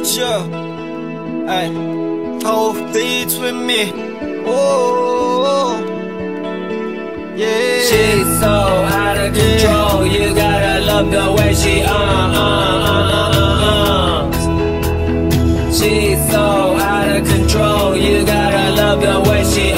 future. Ay, tofubeats with me. Oh, yeah. She's so out of control. You gotta love the way she She's so out of control. You gotta love the way she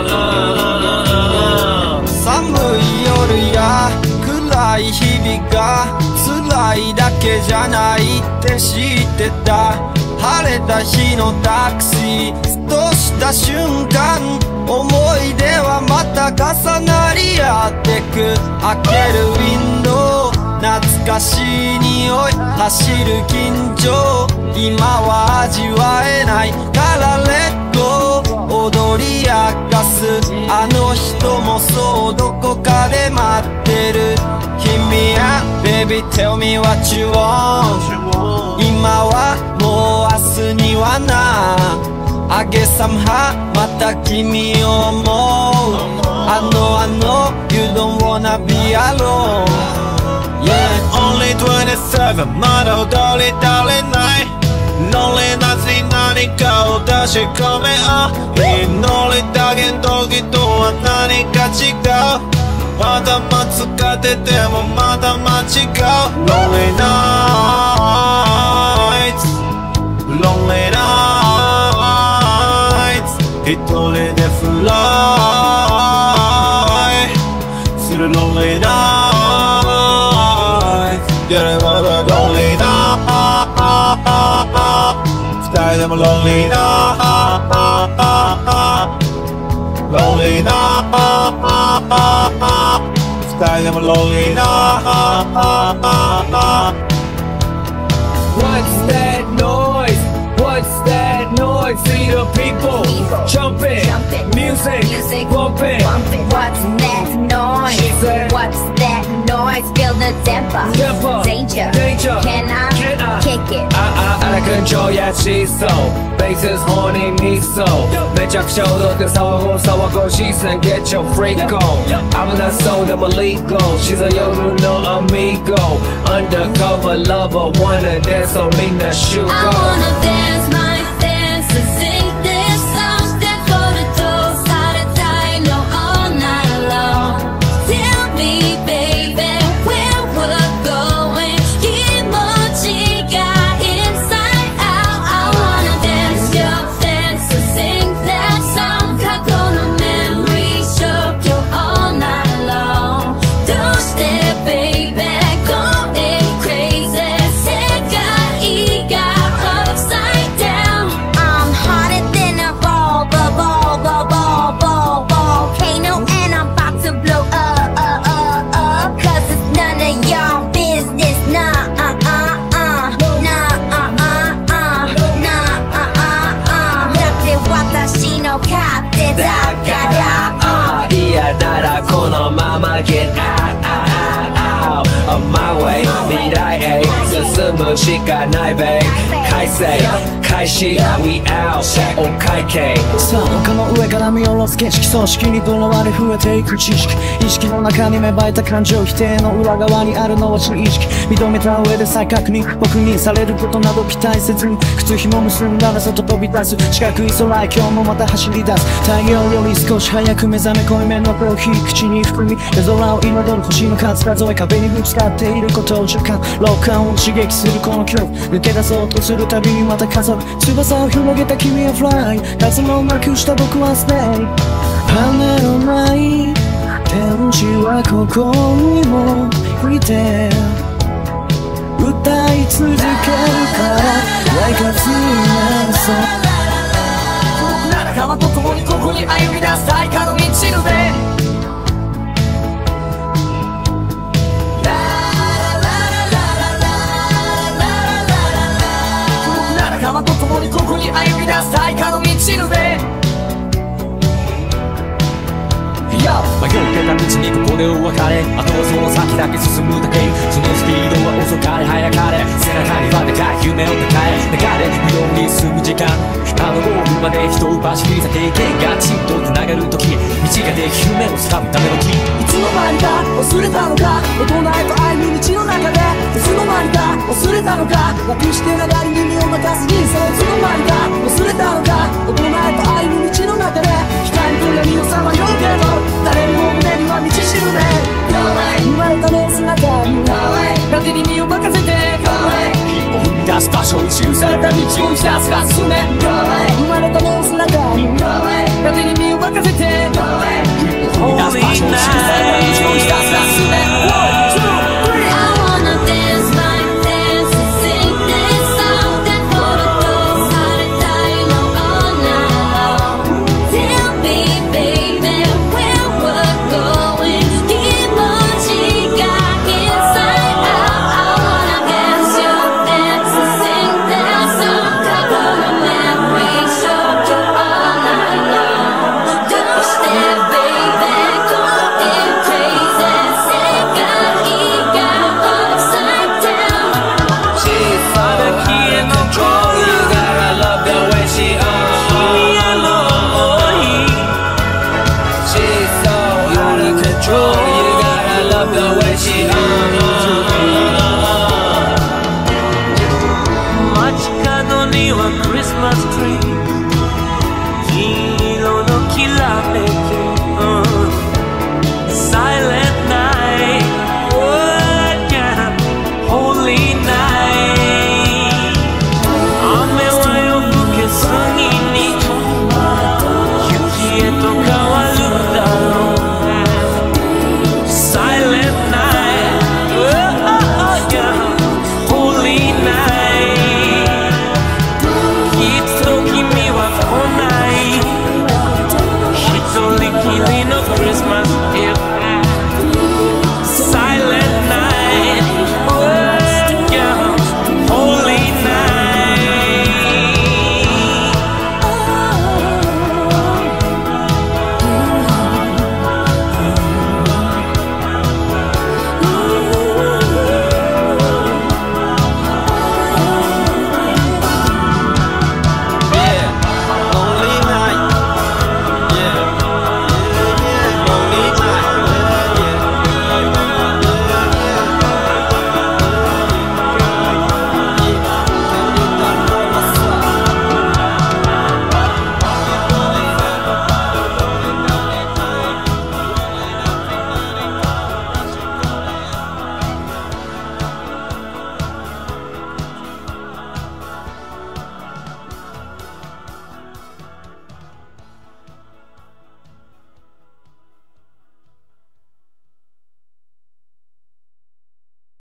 寒い夜や暗い日々が辛いだけじゃないって知ってた。晴れた日のタクシーふとした瞬間、思い出はまた重なり合ってく。開けるウィンドウ懐かしい匂い走る近所、今は味わえないからレッド踊り明かす。あの人もそうどこかで待ってる。君や Baby tell me what you want。 今はもう明日にはな。I guess I'm hot また君を思う。I know you don't wanna be alone。 Yeah Only 27まだ踊り足りない。Lonelinessに何かを出し込め祈りだけの時とは何か違う。頭使っててもまだ間違う。 Lonely nights Lonely nights 一人でフライする Lonely nights。 やれば Lonely nights 二人でも Lonely nights。Lonely night 二人でも Lonely night。 What's that noise? What's that noise? See the people jumping, music bumping. What's that noise? She said, what's that noise? Feel the temper. Danger. Can I kick it? Out of control, yeah, she's so bases horny me so めちゃくちゃ踊って騒ごう騒ごう She said get your freak on 危なそうでもlegal She's a 夜の amigo Undercover lover Wanna dance so みんな集合 I wanna dance my dance and sing this song Step for the door Side to side No all night long Tell me baby Where we're going 気持ちが inside out I wanna dance your dance and sing that song 過去の memory show you all night long どうして baby going crazy 世界が upside down I'm hotter than a volcano and I'm about to blow up cause it's none of your business nahだって私の勝手だから嫌ならこのまま Get out of my way 未来へ進むしかないべ改正開始 We out お会計さあ丘の上から見下ろす景色組織にとらわれ増えていく知識意識の中に芽生えた感情否定の裏側にあるのは自意識認めた上で再確認僕にされることなど期待せずに靴紐結んだら外飛び出す四角い空へ今日もまた走り出す太陽より少し早く目覚め濃いめのコーヒー口に含み夜空を彩る星の数数え壁にぶつかっていることを実感老感を刺激するこの恐怖抜け出そうとするたびにまた加速翼を広げた君はフライ数もなくした僕はステイ羽のない天使はここにもいて歌い続けるから生活になるさ仲間と共にここに歩み出す最下の道の上仲間と共にここに歩み出す最下の道の上迷ってた道にここでお別れあとはその先だけ進むだけそのスピードは遅かれ早かれ背中にはでかい夢を抱え流れるように進む時間あのゴールまで人を走りた経験がちんと繋がる時道ができ夢をつかむための木いつも間にか忘れたのか、大人へと歩む道の中でいつの間にか忘れたのか、なくして流れに身を任す人生、いつの間にか忘れたのか、大人へと歩む道の中で光と闇をさまようけど